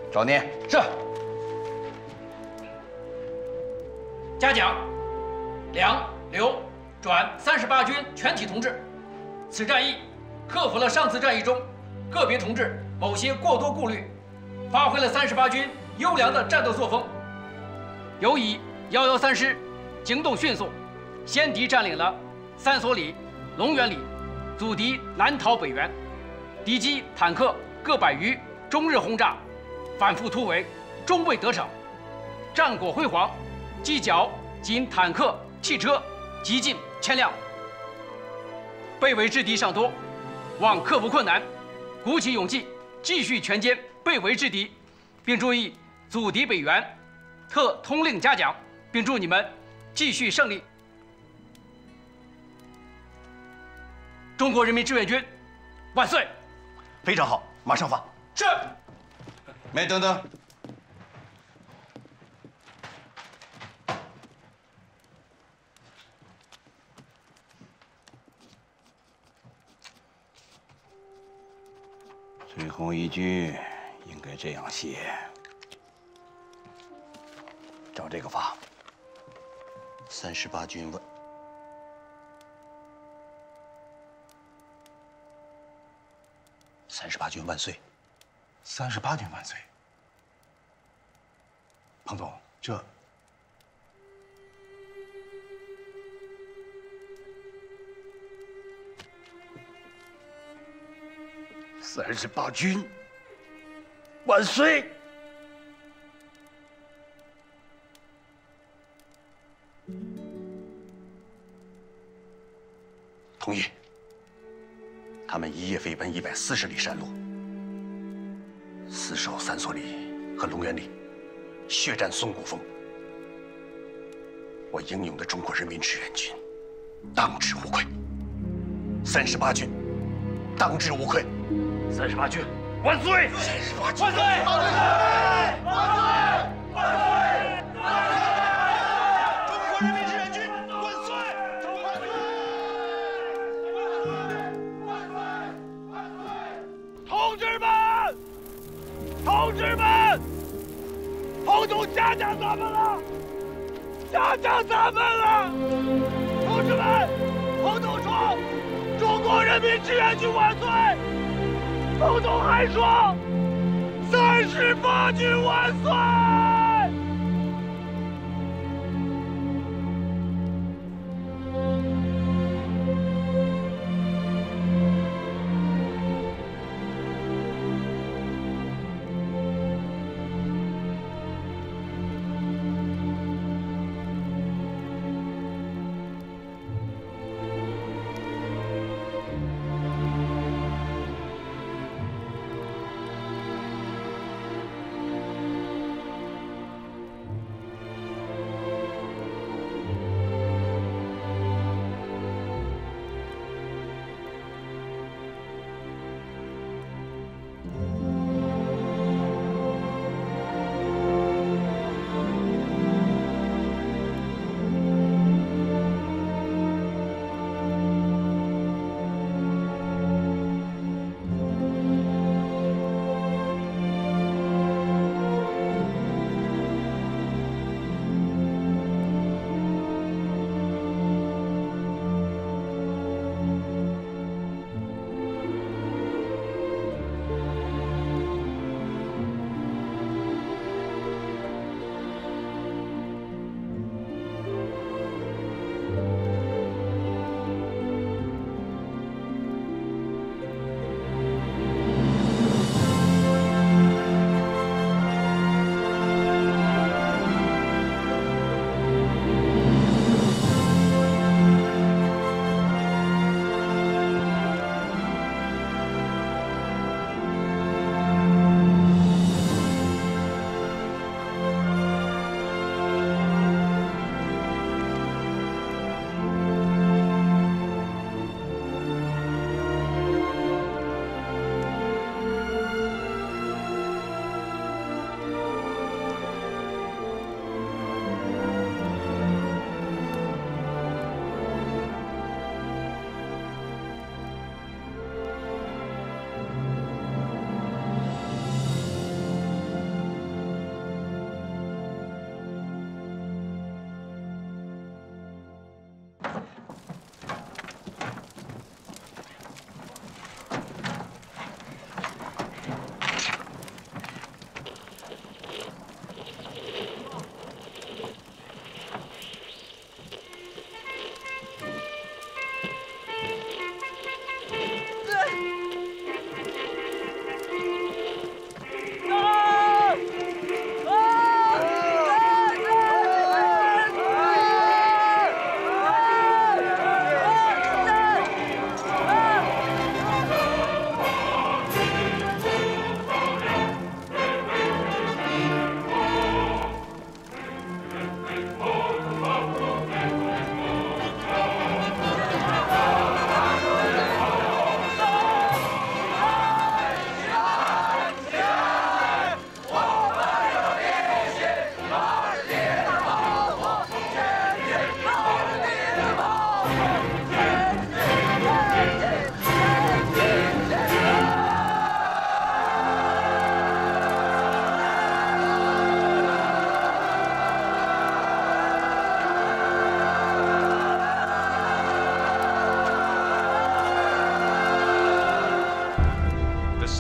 赵念是。嘉奖梁、刘、转38军全体同志，此战役克服了上次战役中个别同志某些过多顾虑，发挥了38军优良的战斗作风。尤以113师行动迅速，先敌占领了三所里、龙源里，阻敌南逃北援，敌机坦克各百余，终日轰炸，反复突围，终未得逞，战果辉煌，击缴仅坦克、汽车极近1000辆。被围之敌尚多，望克服困难，鼓起勇气，继续全歼被围之敌，并注意阻敌北援，特通令嘉奖，并祝你们继续胜利。中国人民志愿军万岁！ 非常好，马上发。 是。 没等等。最后一句应该这样写，照这个发。38军万。38军万岁！38军万岁！彭总，这38军万岁！同意。他们一夜飞奔140里山路，死守三所里和龙源里，血战松骨峰。我英勇的中国人民志愿军当之无愧。38军当之无愧。38军万岁！38军万岁！万岁！万岁！万岁！中国人民志愿军万岁！万岁！ 同志们，同志们，彭总嘉奖咱们了，嘉奖咱们了！同志们，彭总说中国人民志愿军万岁，彭总还说38军万岁！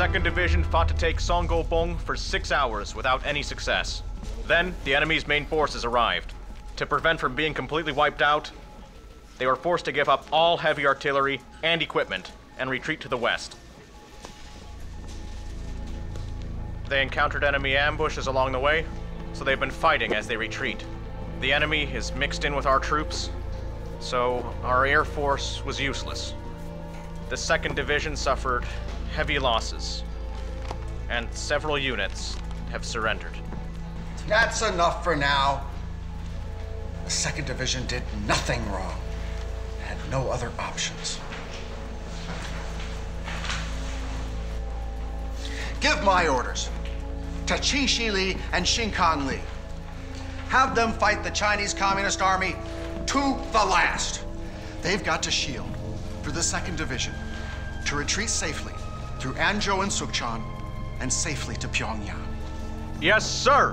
2nd Division fought to take Songbong for 6 hours without any success. Then, the enemy's main forces arrived. To prevent from being completely wiped out, they were forced to give up all heavy artillery and equipment and retreat to the west. They encountered enemy ambushes along the way, so they've been fighting as they retreat. The enemy is mixed in with our troops, so our air force was useless. The 2nd Division suffered heavy losses, and several units have surrendered. That's enough for now. The 2nd Division did nothing wrong. Had no other options. Give my orders to Qin Shi Li and Xin Kan Li. Have them fight the Chinese Communist Army to the last. They've got to shield for the 2nd Division to retreat safely through Anzhou and Sukchan and safely to Pyongyang. Yes, sir!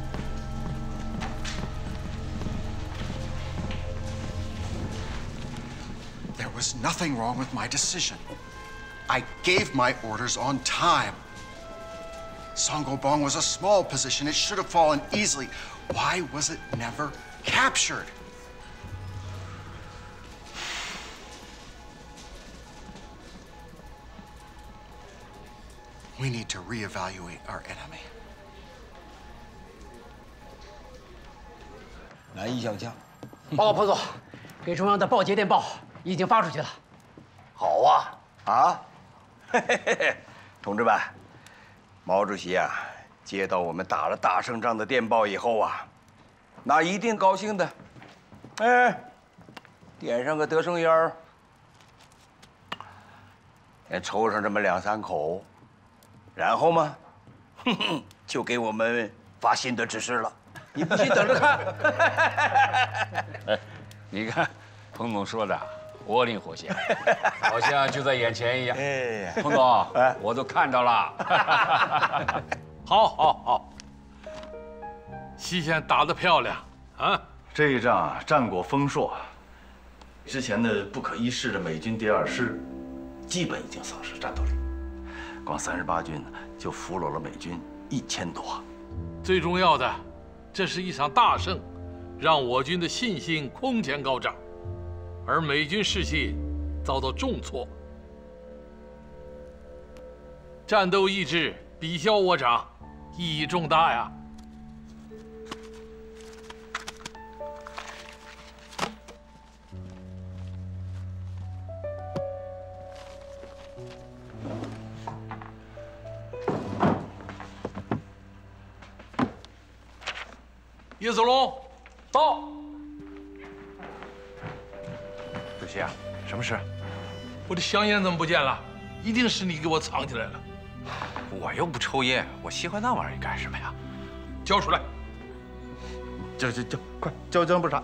There was nothing wrong with my decision. I gave my orders on time. Songbong was a small position. It should have fallen easily. Why was it never captured? We need to reevaluate our enemy. 难以想象。 报告彭总，给中央的报捷电报已经发出去了。 好啊，嘿嘿嘿，同志们，毛主席啊，接到我们打了大胜仗的电报以后啊，那一定高兴的。哎，点上个德胜烟儿，抽上这么2、3口，然后嘛，就给我们发新的指示了。你不信，等着看。 哎，你看，彭总说的活灵活现，好像就在眼前一样。 哎， 彭总，我都看到了。 好，西线打得漂亮啊！ 这一仗战果丰硕，之前的不可一世的美军第2师，基本已经丧失战斗力，光38军就俘虏了美军1000多。 最重要的，这是一场大胜，让我军的信心空前高涨，而美军士气遭到重挫，战斗意志比消我长，意义重大呀！叶子龙，到。 主席啊，什么事？ 我的香烟怎么不见了？一定是你给我藏起来了。 我又不抽烟，我喜欢那玩意儿干什么呀？ 交出来！ 交，快交江不查。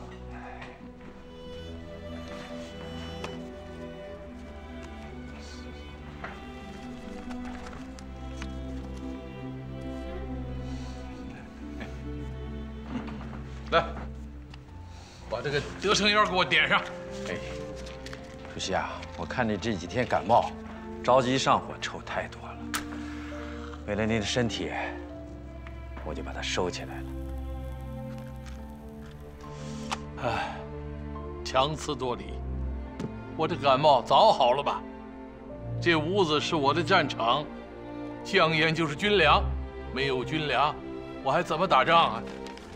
来，把这个德胜烟给我点上。 哎，主席啊，我看你这几天感冒，着急上火，抽太多了。为了您的身体，我就把它收起来了。 哎，强词夺理，我这感冒早好了吧？这屋子是我的战场，香烟就是军粮，没有军粮，我还怎么打仗啊？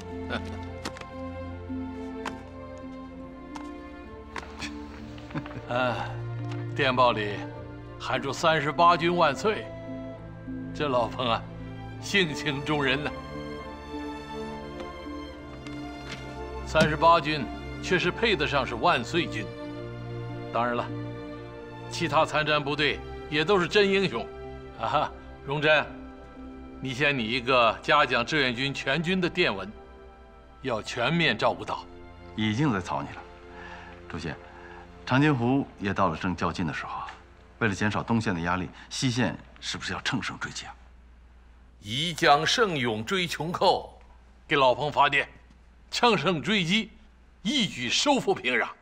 电报里喊出38军万岁，这老彭啊，性情中人呢。38军确实配得上是万岁军。当然了，其他参战部队也都是真英雄，啊，荣臻，你先拟一个嘉奖志愿军全军的电文，要全面照顾到。 已经在草拟了，主席。长津湖也到了正较劲的时候啊，为了减少东线的压力，西线是不是要乘胜追击啊？ 以将胜勇追穷寇，给老彭发电，乘胜追击，一举收复平壤。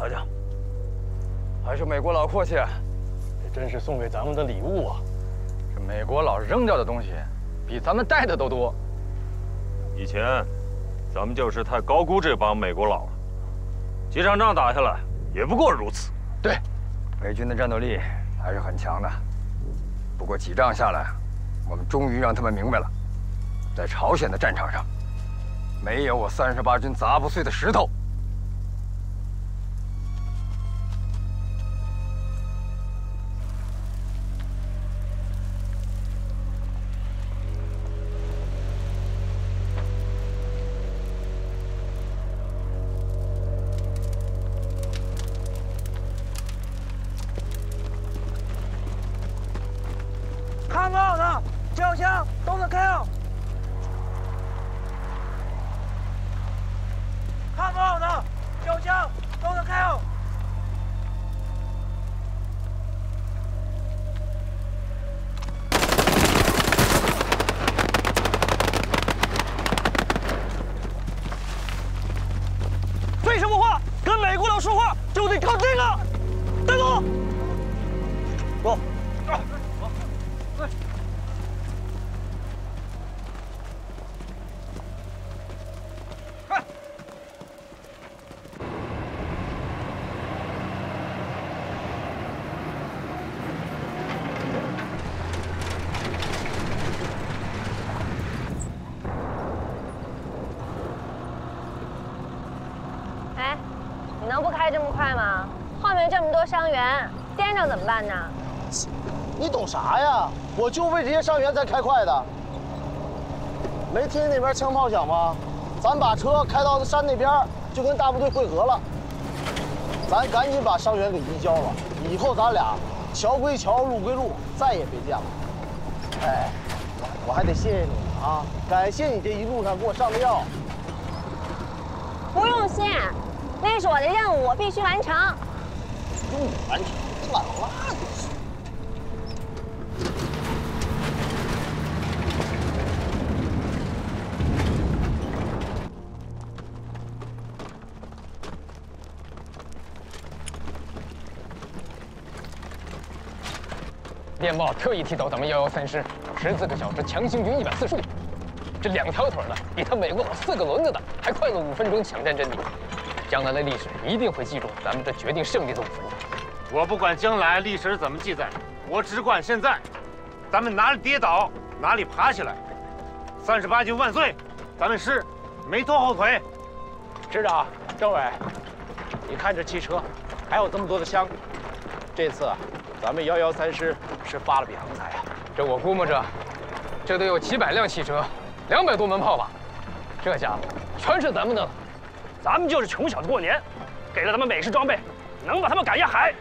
瞧瞧， 还是美国佬阔气。 这真是送给咱们的礼物啊！ 这美国佬扔掉的东西，比咱们带的都多。 以前，咱们就是太高估这帮美国佬了。几场仗打下来，也不过如此。 对，美军的战斗力还是很强的。不过几仗下来，我们终于让他们明白了，在朝鲜的战场上，没有我38军砸不碎的石头。 看炮的、脚枪都是 kill。看炮的、脚枪都是 kill。废什么话？跟美国佬说话就得靠这个。带走。走。 哎，你能不开这么快吗？后面这么多伤员，颠着怎么办呢？ 你懂啥呀？我就为这些伤员才开快的。没听那边枪炮响吗？咱把车开到山那边，就跟大部队会合了。咱赶紧把伤员给移交了，以后咱俩桥归桥，路归路，再也别见了。哎，我还得谢谢你啊，感谢你这一路上给我上的药。 不用谢，那是我的任务，我必须完成。 用你完成，懒拉就是。 电报特意提到咱们113师，14个小时强行军145，这2条腿的比他美国佬4个轮子的还快了5分钟抢占阵地。将来的历史一定会记住咱们这决定胜利的5分钟。 我不管将来历史怎么记载，我只管现在。咱们哪里跌倒哪里爬起来。38军万岁！咱们师没拖后腿。 师长，政委，你看这汽车，还有这么多的枪，这次啊。 咱们113师是发了笔横财啊！ 这我估摸着，这都有700辆汽车，200多门炮吧。这家伙全是咱们的了。 咱们就是穷小子过年，给了他们美式装备，能把他们赶下海。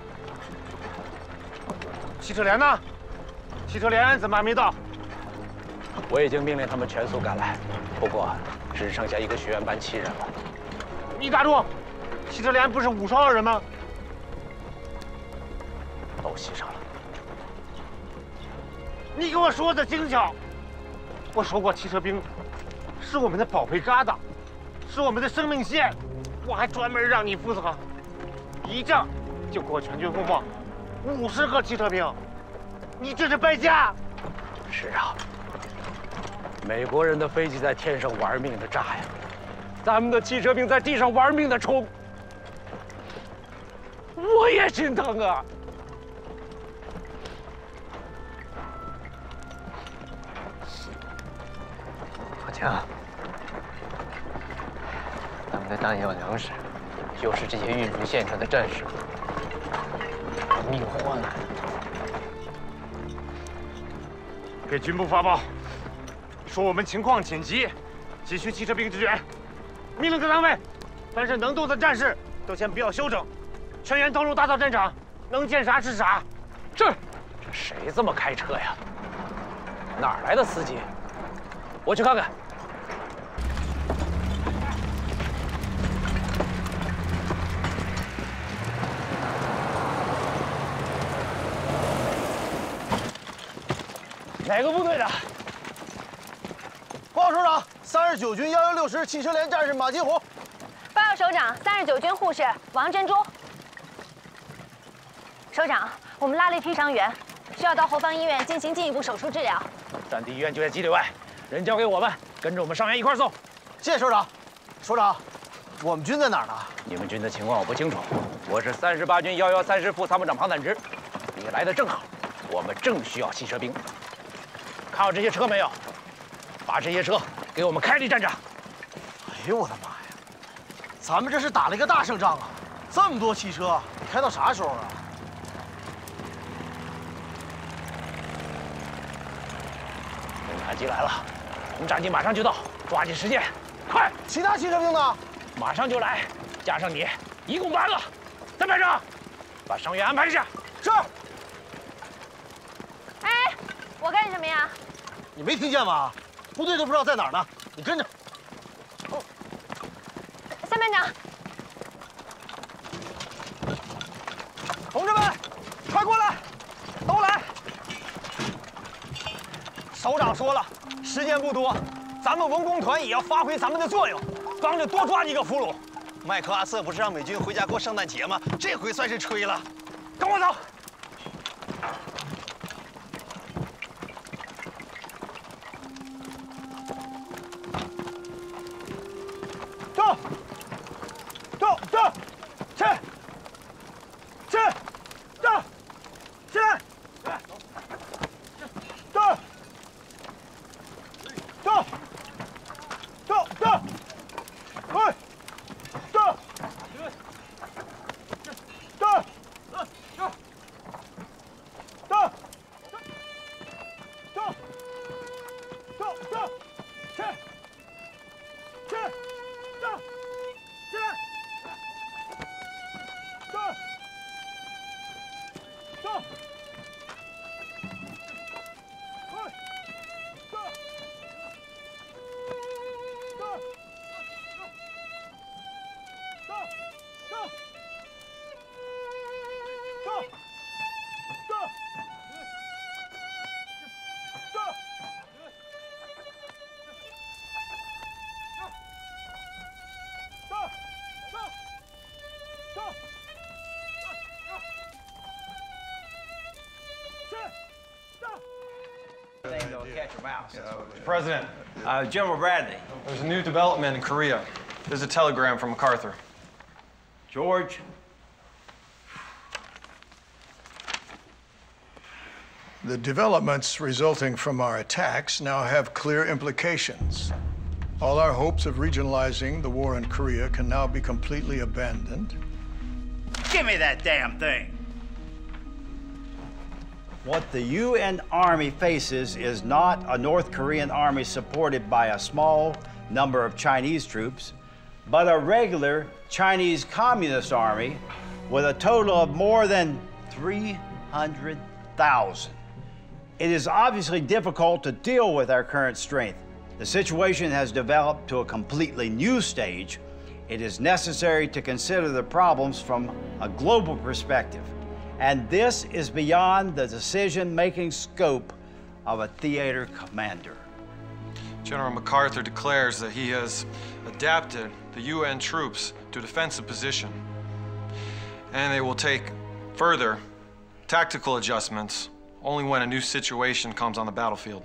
汽车连呢？汽车连怎么还没到？ 我已经命令他们全速赶来，不过只剩下一个学员班7人了。 你打住！汽车连不是52人吗？ 都牺牲了。 你给我说的精巧。我说过，汽车兵是我们的宝贝疙瘩，是我们的生命线。我还专门让你负责，一仗就给我全军覆没，50个汽车兵，你这是败家。 是啊，美国人的飞机在天上玩命的炸呀，咱们的汽车兵在地上玩命的冲，我也心疼啊。 啊！咱们的弹药、粮食，就是这些运输线上的战士命换来的。 给军部发报，说我们情况紧急，急需汽车兵支援。命令各单位，凡是能动的战士都先不要休整，全员投入大造战场，能见啥是啥。 是。这谁这么开车呀？哪儿来的司机？我去看看。 哪个部队的？报告首长，39军116师汽车连战士马金虎。 报告首长，39军护士王珍珠。首长，我们拉了一批伤员，需要到后方医院进行进一步手术治疗。 战地医院就在基地外，人交给我们，跟着我们伤员一块送。 谢谢首长。首长，我们军在哪儿呢？ 你们军的情况我不清楚，我是38军113师副参谋长庞坦之，你来的正好，我们正需要汽车兵。看好这些车没有？把这些车给我们开离战场。 哎呦我的妈呀！咱们这是打了一个大胜仗啊！这么多汽车，开到啥时候啊？ 侦察机来了，轰炸机马上就到，抓紧时间，快！ 其他汽车兵呢？ 马上就来，加上你，一共8个。再排长，把伤员安排一下。 是。 哎，我干什么呀？ 你没听见吗？部队都不知道在哪儿呢，你跟着。 三班长， 同志们，快过来，都来！首长说了，时间不多，咱们文工团也要发挥咱们的作用，帮着多抓几个俘虏。麦克阿瑟不是让美军回家过圣诞节吗？这回算是吹了。跟我走。走，走，走，起，起，走，起来，走，走，走，走，喂，走，走，走，走，走，走，走，起，起。走，起来，走，走，快，走，走，走，走，走，走，走。 President, General Bradley. There's a new development in Korea. There's a telegram from MacArthur. George. The developments resulting from our attacks now have clear implications. All our hopes of regionalizing the war in Korea can now be completely abandoned. Give me that damn thing! What the UN Army faces is not a North Korean army supported by a small number of Chinese troops, but a regular Chinese Communist army with a total of more than 300,000. It is obviously difficult to deal with our current strength. The situation has developed to a completely new stage. It is necessary to consider the problems from a global perspective. And this is beyond the decision-making scope of a theater commander. General MacArthur declares that he has adapted the UN troops to a defensive position, and they will take further tactical adjustments only when a new situation comes on the battlefield.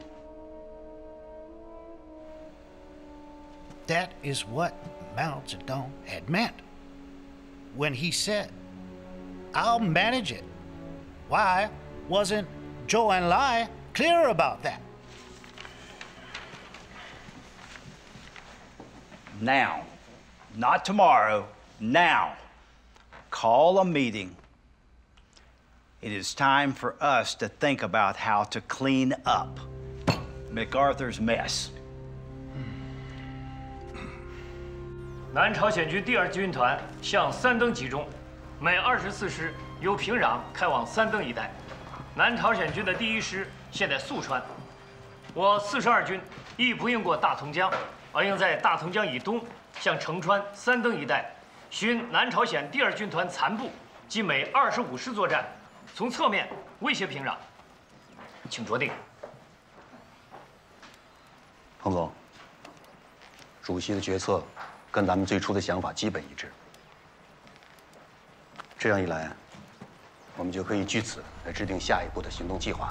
That is what Mao Zedong had meant when he said, "I'll manage it." Why wasn't Zhou Enlai clear about that? Now, not tomorrow, now, call a meeting. It is time for us to think about how to clean up MacArthur's mess. 南朝鲜军第2军团向三登集中，每24师由平壤开往三登一带。南朝鲜军的第1师现在宿川，我42军亦不应过大同江，而应在大同江以东向城川、三登一带寻南朝鲜第2军团残部及美25师作战，从侧面威胁平壤。请着定。 彭总，主席的决策跟咱们最初的想法基本一致。这样一来，我们就可以据此来制定下一步的行动计划了。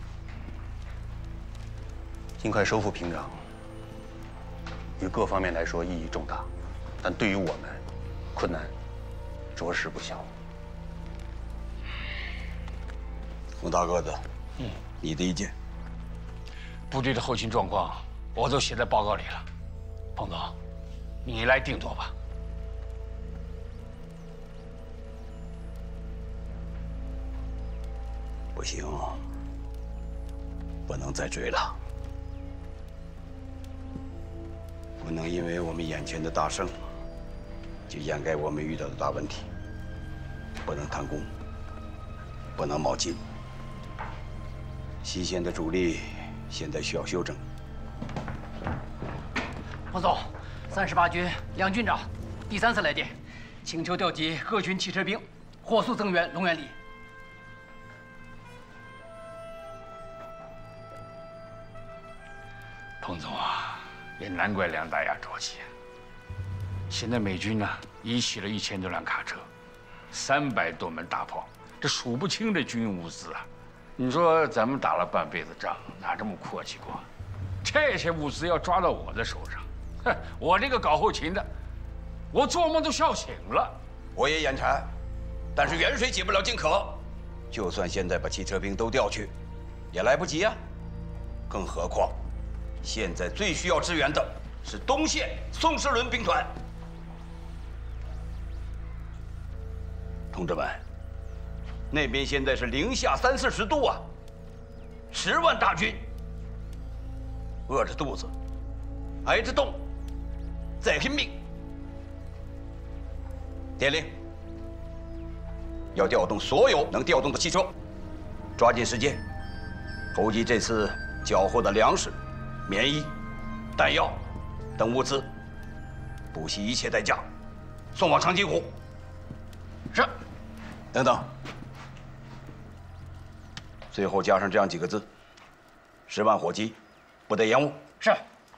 尽快收复平壤，于各方面来说意义重大，但对于我们，困难着实不小。 冯大个子，你的意见？ 部队的后勤状况我都写在报告里了，彭总，你来定夺吧。 不行，不能再追了，不能因为我们眼前的大胜，就掩盖我们遇到的大问题。不能贪功，不能冒进。西线的主力现在需要休整。 彭总，38军梁军长第3次来电，请求调集各军汽车兵，火速增援龙源里。 彭总啊，也难怪梁大牙着急。现在美军呢，遗弃了1000多辆卡车，300多门大炮，这数不清的军用物资啊！你说咱们打了半辈子仗，哪这么阔气过？这些物资要抓到我的手上，哼，我这个搞后勤的，我做梦都笑醒了。 我也眼馋，但是远水解不了近渴。就算现在把汽车兵都调去，也来不及啊！更何况，现在最需要支援的是东线宋世伦兵团。同志们，那边现在是零下30-40度啊，10万大军，饿着肚子，挨着冻，在拼命。电令，要调动所有能调动的汽车，抓紧时间筹集这次缴获的粮食、棉衣、弹药等物资，不惜一切代价送往长津湖。 是。 等等，最后加上这样几个字：10万火急，不得延误。 是。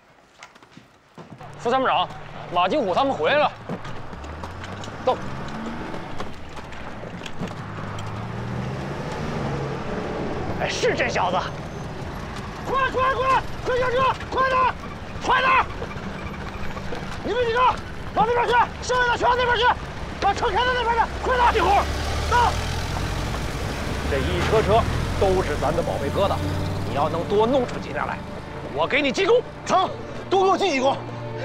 副参谋长，马金虎他们回来了。动。哎，是这小子！快下车！快点！快点！你们几个往那边去，剩下的全往那边去，把车开到那边去！快点！金虎，到！这一车都是咱的宝贝疙瘩，你要能多弄出几辆来，我给你记功。成，多给我记几功。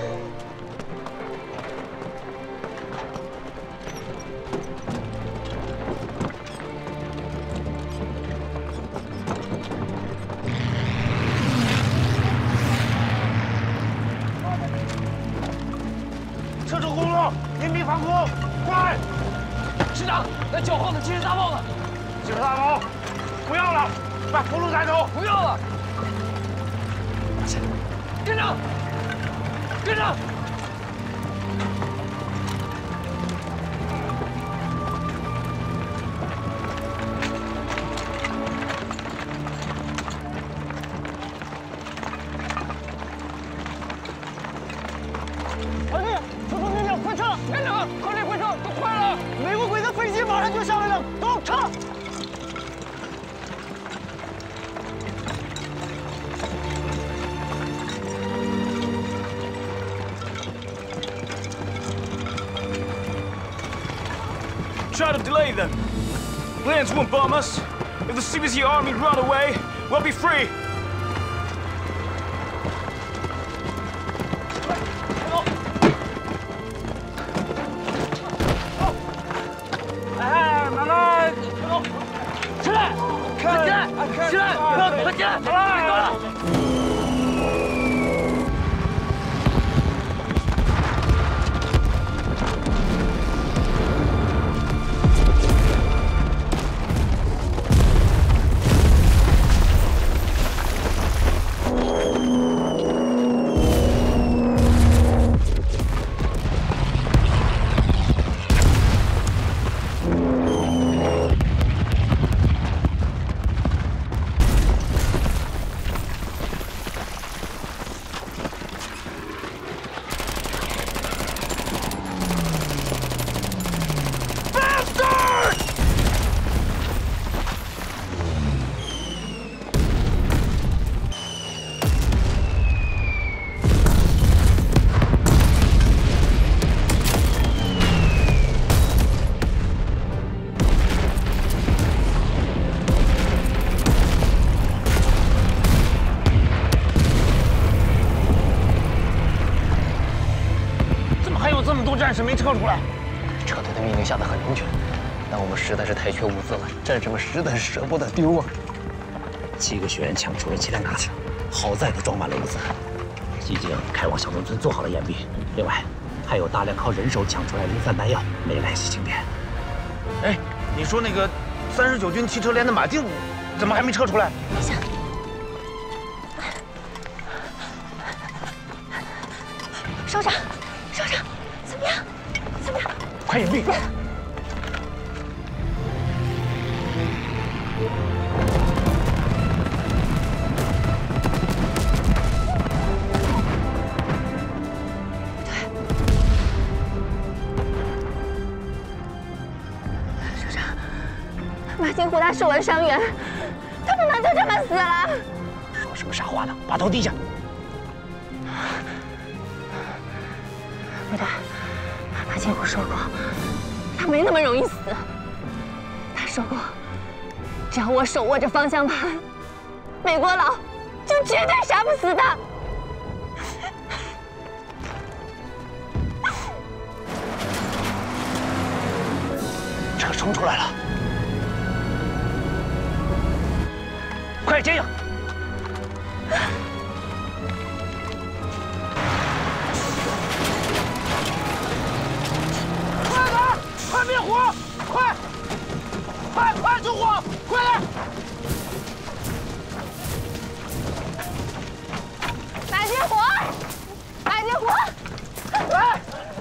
撤出公路，隐蔽防空，快！ 师长，那脚后的机械大炮呢？ 机械大炮不要了，把俘虏带走。 不要了。连长，连长。 快点！出动命令，快撤！连长，快点回撤，都快了！美国鬼子飞机马上就上来了，都撤！ Try to delay them. Lands won't bomb us. If the CBC army run away, we'll be free. 战士没撤出来。 撤退的命令下得很明确，但我们实在是太缺物资了，战士们实在是舍不得丢啊。7个学员抢出了7辆卡车，好在都装满了物资，已经开往小农村做好了掩蔽。另外，还有大量靠人手抢出来零散弹药没来袭清点。 哎，你说那个39军汽车连的马丁怎么还没撤出来？ 首长，怎么样？ 快掩蔽！ 首长，马金虎他是我的伤员，他不能就这么死了。 说什么傻话呢？把头低下。 不对，马金虎说过，他没那么容易死。他说过，只要我手握着方向盘，美国佬就绝对杀不死他。 车冲出来了，快接应！ 快灭火！快救火！快来！ 马金虎！哎，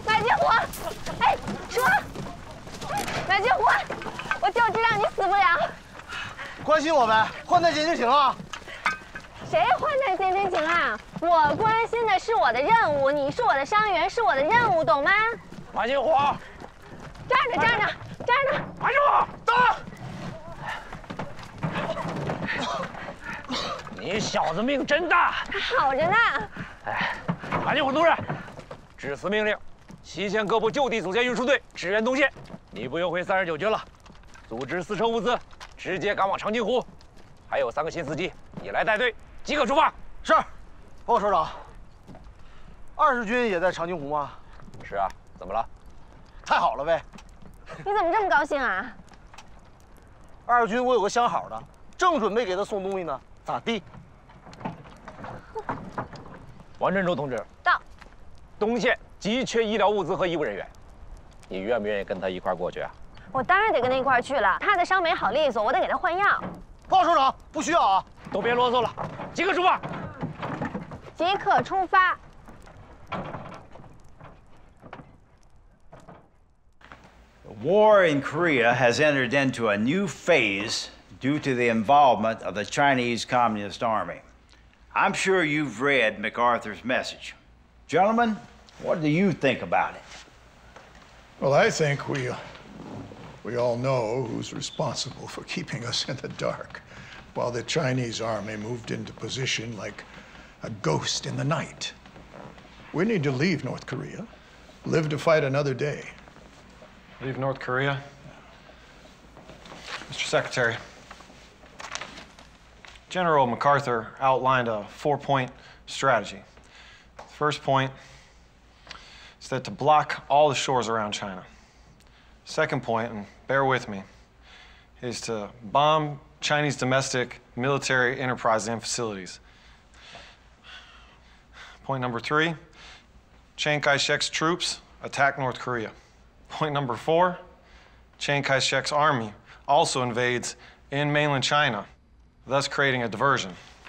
说，马金虎，我就知道你死不了。 关心我呗，换弹检就行了。 谁换弹检就行啊？我关心的是我的任务，你是我的伤员，是我的任务，懂吗？ 马金虎。 站着！ 马金虎， 打！ 你小子命真大！ 他好着呢。 哎，马金虎同志，致死命令：西线各部就地组建运输队支援东线。你不用回39军了，组织4车物资，直接赶往长津湖。还有3个新司机，你来带队，即刻出发。 是，报告首长。20军也在长津湖吗？ 是啊，怎么了？ 太好了呗！ 你怎么这么高兴啊 ？20军我有个相好的，正准备给他送东西呢，咋地？ 王振洲同志到。 东线急缺医疗物资和医务人员，你愿不愿意跟他一块过去啊？ 我当然得跟他一块去了，他的伤没好利索，我得给他换药。 报告首长，不需要啊！ 都别啰嗦了，即刻出发！ 即刻出发！ The war in Korea has entered into a new phase due to the involvement of the Chinese Communist Army. I'm sure you've read MacArthur's message. Gentlemen, what do you think about it? Well, I think we all know who's responsible for keeping us in the dark while the Chinese army moved into position like a ghost in the night. We need to leave North Korea, live to fight another day. Leave North Korea? Mr. Secretary, General MacArthur outlined a 4-point strategy. The first point is that to block all the shores around China. Second point, and bear with me, is to bomb Chinese domestic military enterprises and facilities. Point number 3, Chiang Kai-shek's troops attack North Korea. Point number 4, Chiang Kai-shek's army also invades in mainland China, thus creating a diversion.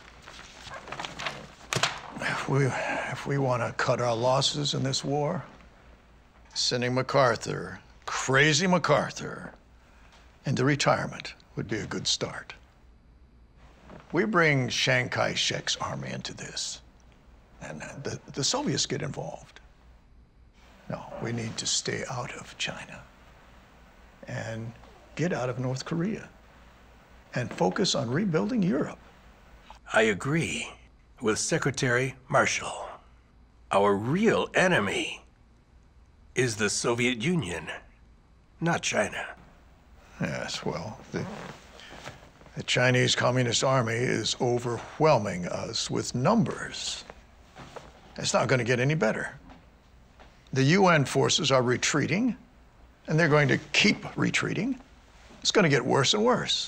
If we want to cut our losses in this war, sending MacArthur, crazy MacArthur, into retirement would be a good start. We bring Chiang Kai-shek's army into this, and the Soviets get involved. No, we need to stay out of China and get out of North Korea and focus on rebuilding Europe. I agree with Secretary Marshall. Our real enemy is the Soviet Union, not China. Yes, well, the Chinese Communist Army is overwhelming us with numbers. It's not going to get any better. The UN forces are retreating, and they're going to keep retreating. It's going to get worse and worse.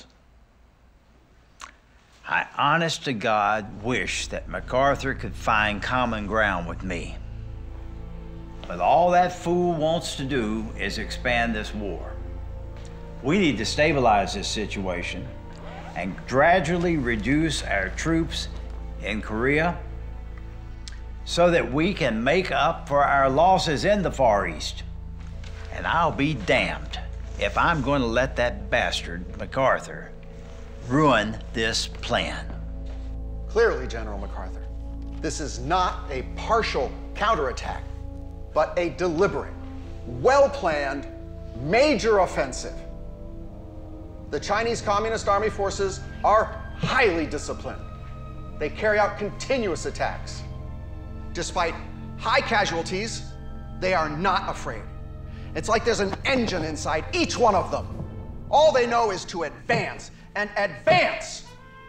I honest to God wish that MacArthur could find common ground with me. But all that fool wants to do is expand this war. We need to stabilize this situation and gradually reduce our troops in Korea so that we can make up for our losses in the Far East. And I'll be damned if I'm going to let that bastard, MacArthur, ruin this plan. Clearly, General MacArthur, this is not a partial counterattack, but a deliberate, well-planned, major offensive. The Chinese Communist Army forces are highly disciplined. They carry out continuous attacks. Despite high casualties, they are not afraid. It's like there's an engine inside each one of them. All they know is to advance and advance.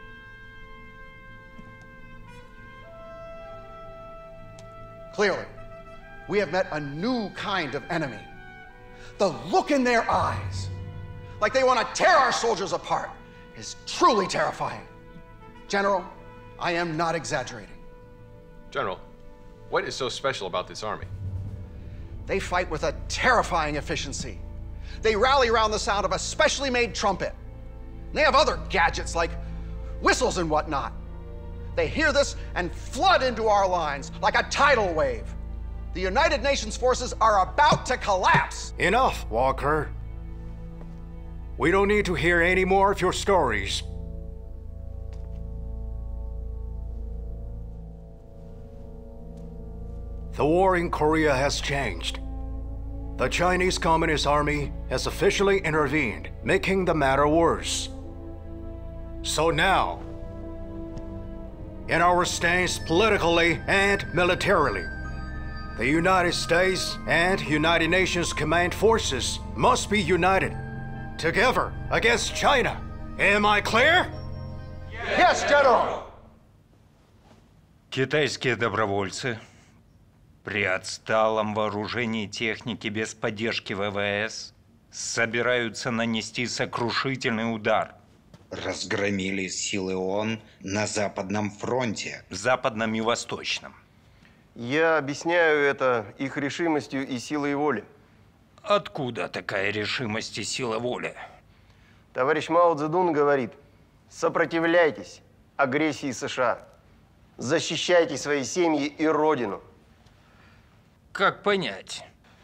Clearly, we have met a new kind of enemy. The look in their eyes, like they want to tear our soldiers apart, is truly terrifying. General, I am not exaggerating. General, what is so special about this army? They fight with a terrifying efficiency. They rally around the sound of a specially made trumpet. They have other gadgets like whistles and whatnot. They hear this and flood into our lines like a tidal wave. The United Nations forces are about to collapse. Enough, Walker. We don't need to hear any more of your stories. The war in Korea has changed. The Chinese Communist Army has officially intervened, making the matter worse. So now, in our stance politically and militarily, the United States and United Nations command forces must be united, together against China. Am I clear? Yes, General! Китайские добровольцы при отсталом вооружении техники без поддержки ВВС собираются нанести сокрушительный удар. Разгромили силы ООН на Западном фронте. Западном и Восточном. Я объясняю это их решимостью и силой воли. Откуда такая решимость и сила воли? Товарищ Мао Цзэдун говорит, сопротивляйтесь агрессии США, защищайте свои семьи и родину. Как понять?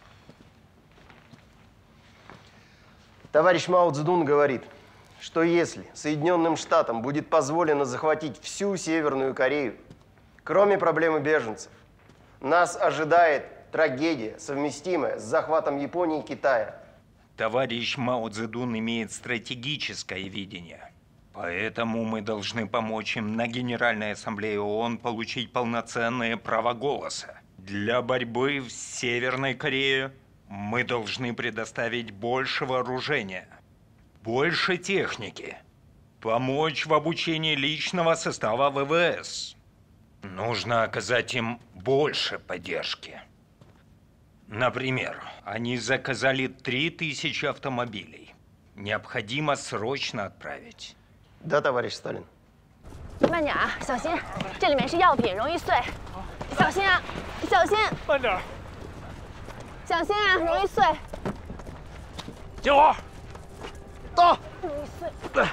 Товарищ Мао Цзэдун говорит, что если Соединенным Штатам будет позволено захватить всю Северную Корею, кроме проблемы беженцев, нас ожидает трагедия, совместимая с захватом Японии и Китая. Товарищ Мао Цзэдун имеет стратегическое видение. Поэтому мы должны помочь им на Генеральной Ассамблее ООН получить полноценное право голоса. Для борьбы в Северной Корее мы должны предоставить больше вооружения, больше техники, помочь в обучении личного состава ВВС. Нужно оказать им больше поддержки. Например, они заказали 3000 автомобилей. Необходимо срочно отправить. Да, товарищ Сталин. 慢点啊，小心，这里面是药品，容易碎。小心啊，小心！ 慢点。 小心啊，容易碎。 接火。到。 容易碎。 对。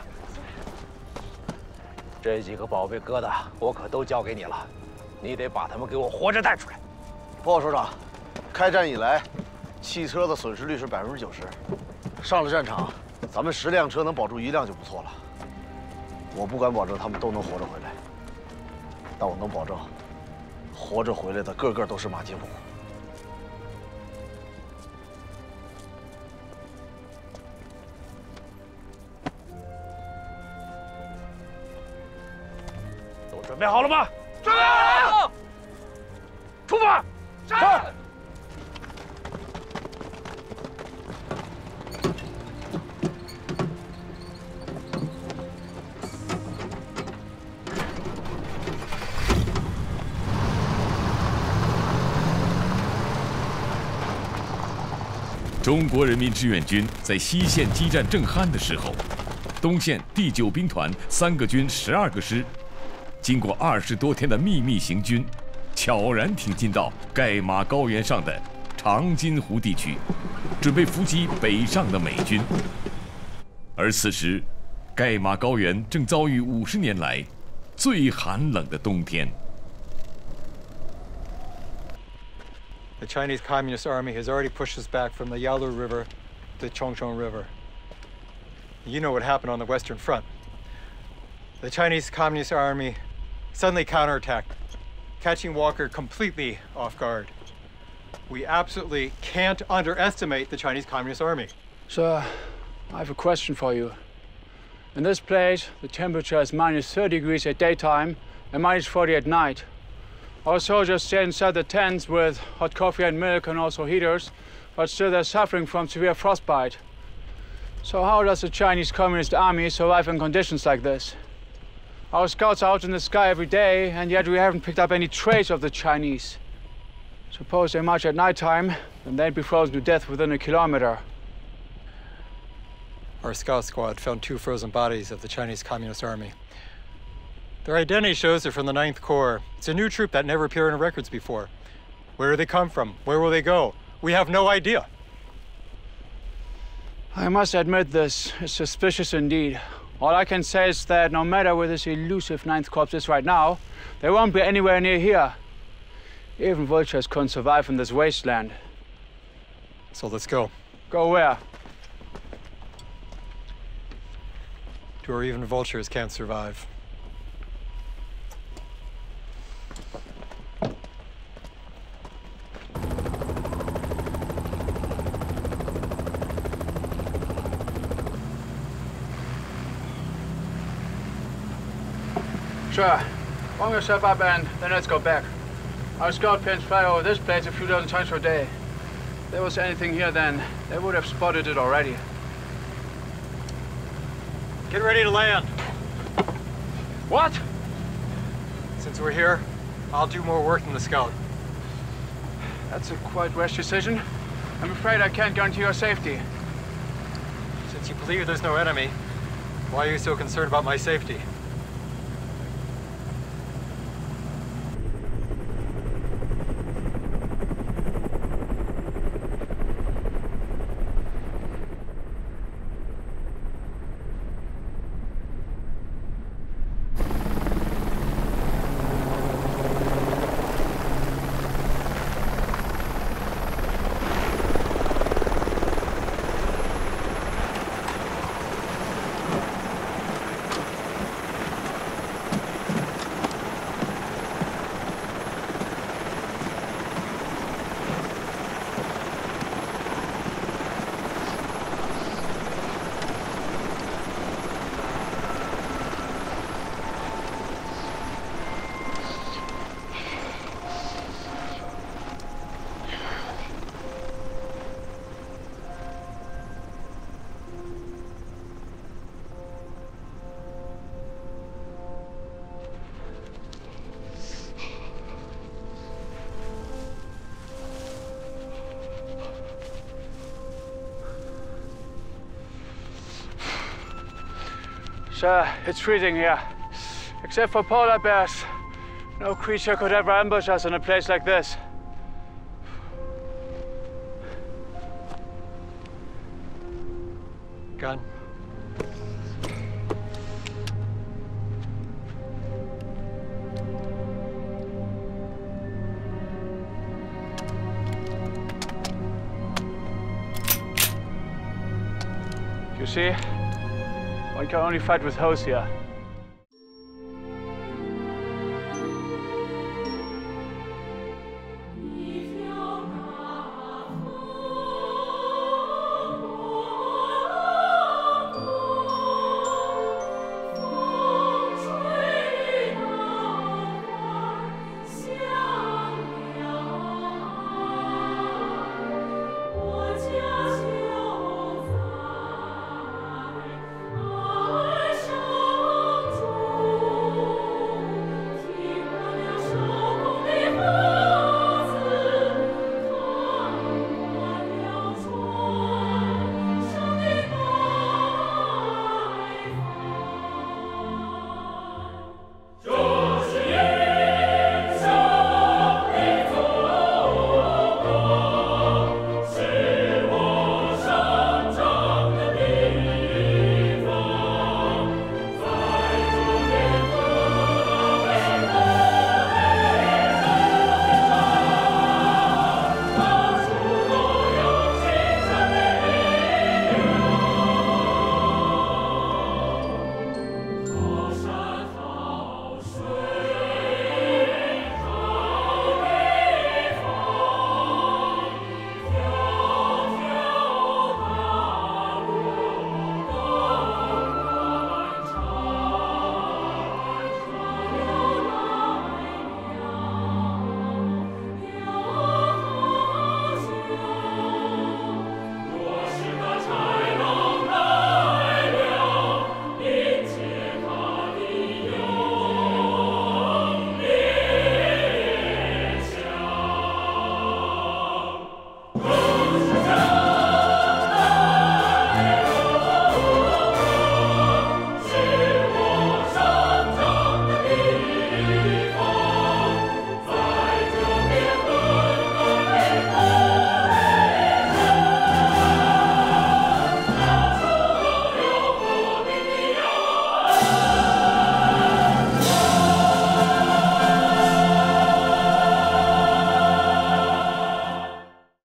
这几个宝贝疙瘩我可都交给你了，你得把他们给我活着带出来。 报告首长，开战以来，汽车的损失率是90%。上了战场，咱们10辆车能保住1辆就不错了。我不敢保证他们都能活着回来，但我能保证，活着回来的个个都是马金虎。 都准备好了吗？准备好了。出发。是。 中国人民志愿军在西线激战正酣的时候，东线第9兵团3个军12个师，经过20多天的秘密行军，悄然挺进到盖马高原上的长津湖地区，准备伏击北上的美军。而此时，盖马高原正遭遇50年来最寒冷的冬天。 The Chinese Communist Army has already pushed us back from the Yalu River to the Chongchong River. You know what happened on the Western Front. The Chinese Communist Army suddenly counterattacked, catching Walker completely off guard. We absolutely can't underestimate the Chinese Communist Army. Sir, I have a question for you. In this place, the temperature is -30 degrees at daytime and -40 at night. Our soldiers stay inside the tents with hot coffee and milk and also heaters, but still they're suffering from severe frostbite. So how does the Chinese Communist Army survive in conditions like this? Our scouts are out in the sky every day, and yet we haven't picked up any trace of the Chinese. Suppose they march at nighttime, then they'd be frozen to death within a kilometer. Our scout squad found 2 frozen bodies of the Chinese Communist Army. Their identity shows they're from the 9th Corps. It's a new troop that never appeared in records before. Where do they come from? Where will they go? We have no idea. I must admit this is suspicious indeed. All I can say is that no matter where this elusive 9th Corps is right now, they won't be anywhere near here. Even vultures couldn't survive in this wasteland. So let's go. Go where? To where even vultures can't survive. Sure. Warm yourself up and then let's go back. Our scout planes fly over this place a few dozen times per day. If there was anything here then, they would have spotted it already. Get ready to land. What? Since we're here, I'll do more work than the scout. That's a quite rash decision. I'm afraid I can't guarantee your safety. Since you believe there's no enemy, why are you so concerned about my safety? Sir, it's freezing here. Except for polar bears, no creature could ever ambush us in a place like this. Gun. You see? One can only fight with hose here.